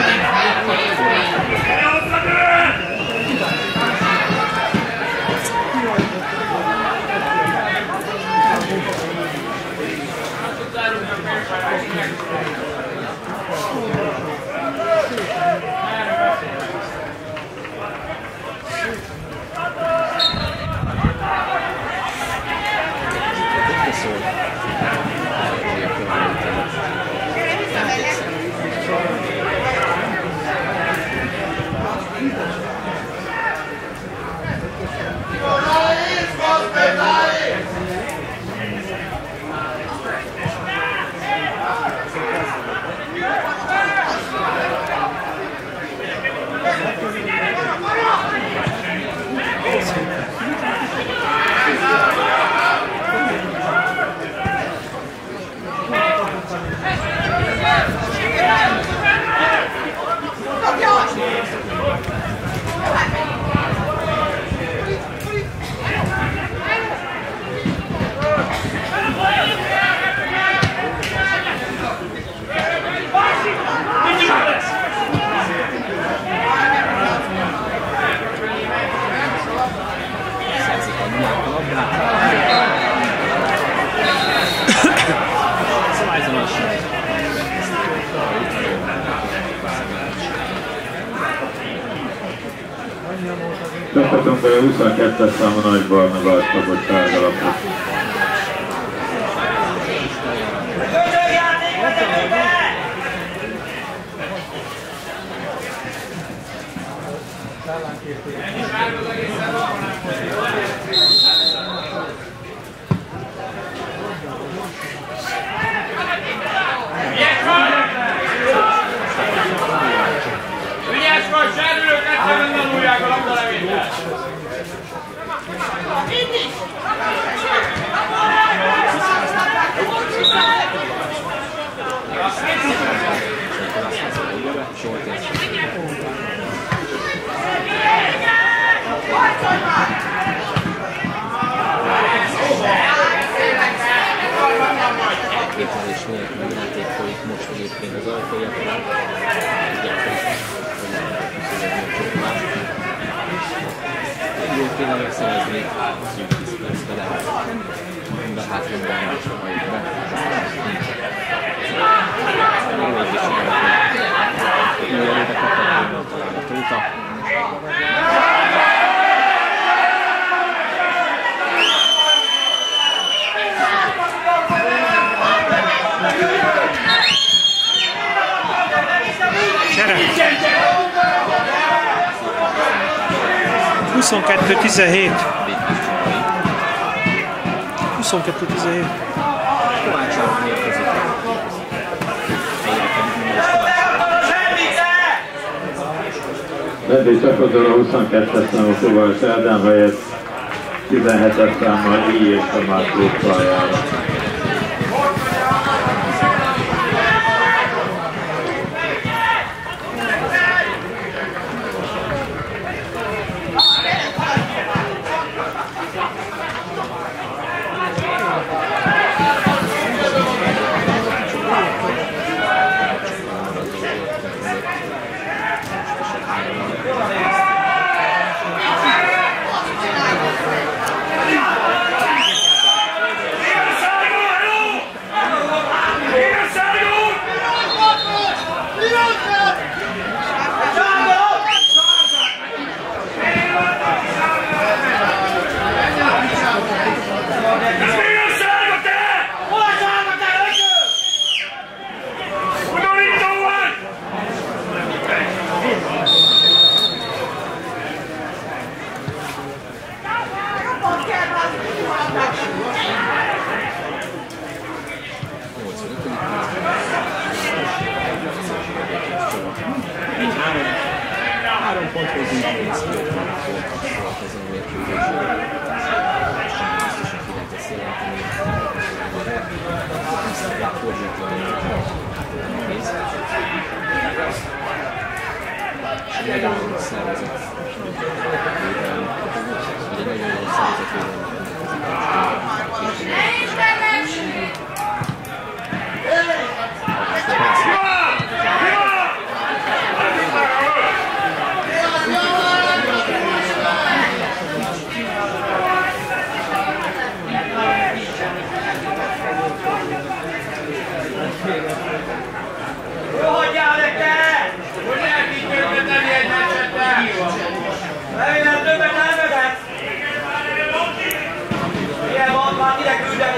Csaphatunk be a huszonkettes számú Nagybarna Bártagot tárgyalapot. Ügyes vagy, serdülőket nem tanulják a labdalevétel! Képzelés nélkül játék folyik most egyébként az Alföldön. Jó kéne megszerezni, tíz percbe lehet. De hát nem van most a hajukba. Jó egy is járnak. Jó előre kaptak volna talán a Tóta. huszonkettő tizenhét. huszonkettő tizenhét. Kovács Árpád érkezik. Helyre pedig mindez Kovács. Vendég csapattal a huszonkettes számú Kovács Ádám helyett tizenhetes számmal I. és Tamás lópályára. Yes!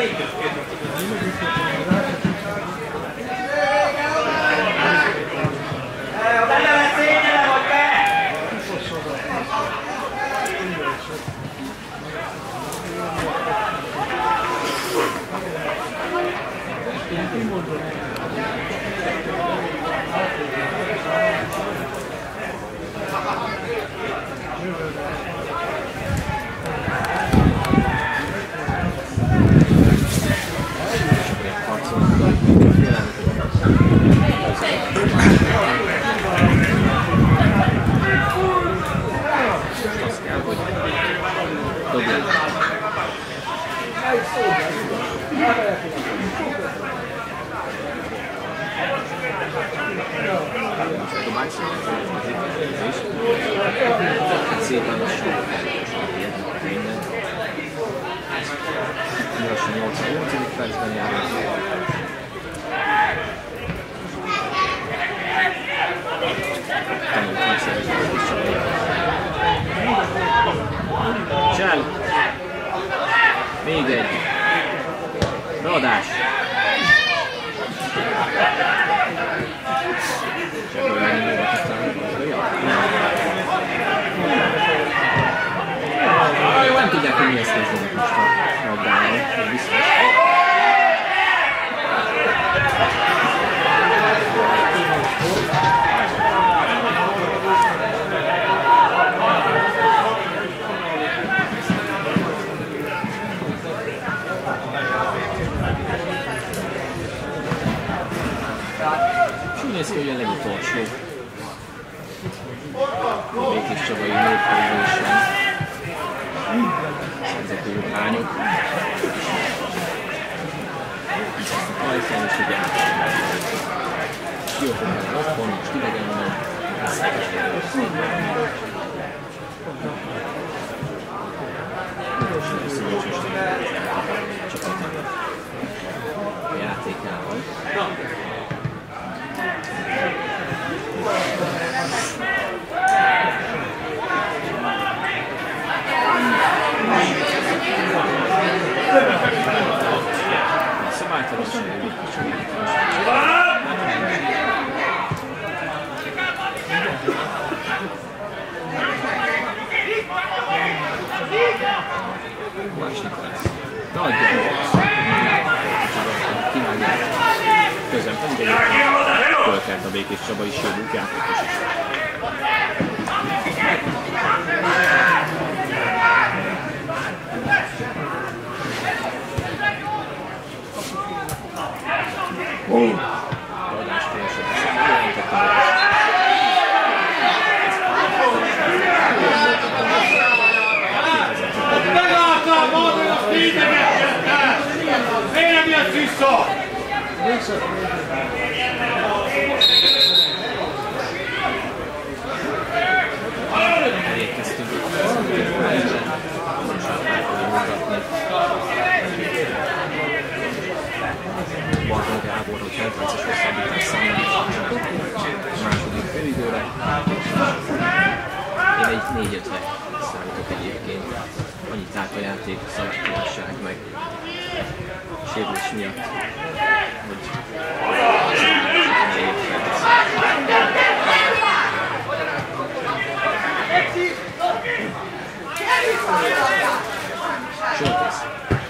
Csel! Még egy! Radás! Csak menni módot aztán jó, nem tudják, hogy mihez kezdenek most a labdával, ez biztos. Úgy néz ki, hogy a legutolsó Békés Csabai nőpörgésen szerzett ugrányok. Így ezt a Kajszán is ugye Siófokon otthon, most idegen van. Utolsó összegyűjtős csapatnak a játékával. Szabálytalanság másik lesz. Nagy kivágják közben, de fölkelt a Békés Csaba is jobbuk játékos is. Radás később Megálltál, mondod, azt idegeskedtál! Miért nem jössz vissza? elérkeztünk a percben, most át fogjuk mutatni Bartók Gábor, hogy hetven perces hosszabbítás számít a második félidőre. Én egy négy-ötre számítok egyébként. Annyit állt a játék, szabadság meg sérülés miatt, hogy Soltész.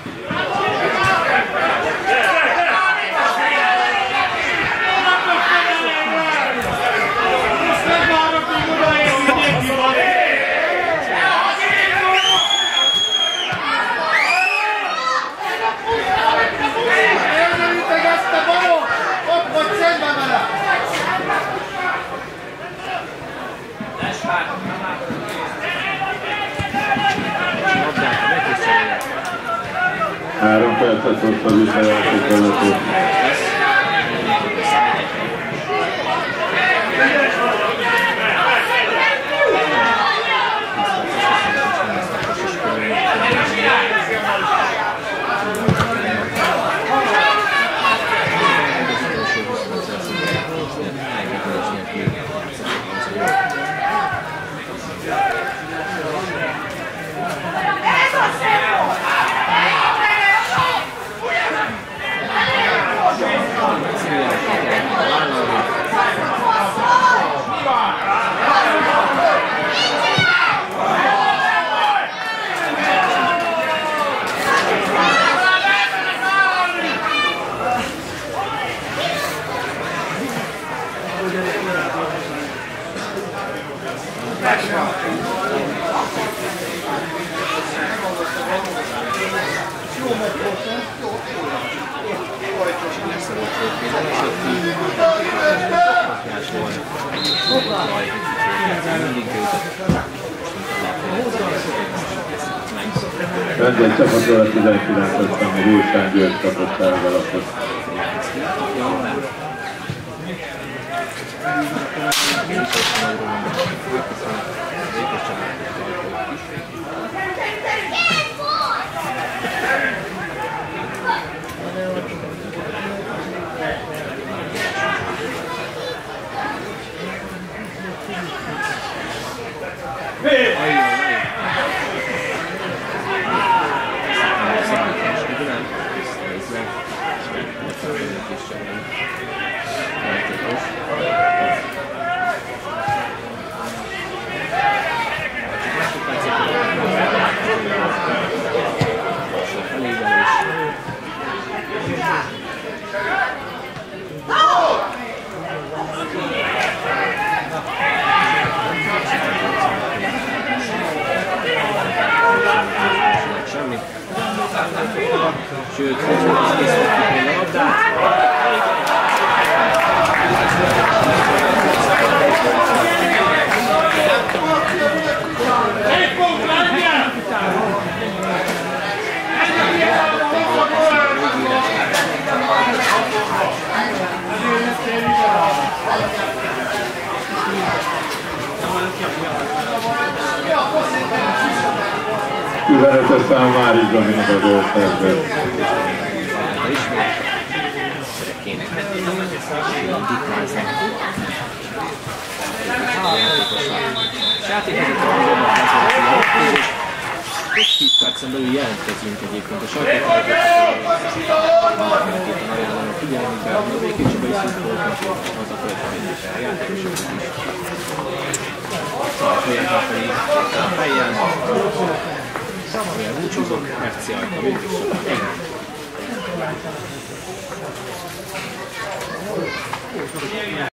Három percet hosszabb a játék vezető. össze volt tréfézen, és ott így kapjás volt. Jaj, egy kicsit mindig győzött. Rendben csapatról a tizenkilences számú Gyurcsány György kapott el valakot. Sőt, hogy az készítették a labdát. Egy pont legyen! tizenötös szám Máris Dominik a gólszerző. tíz percen belül jelentkezünk egyébként a sajtótájékoztatóra. Ajánlom a figyelmükbe, a Békés Csabai szurkolóknak az a következő a játékosoknak is. Szóval folyamat pedig a helyen, olyan búcsúzok, Merci Ajka, végül szokott.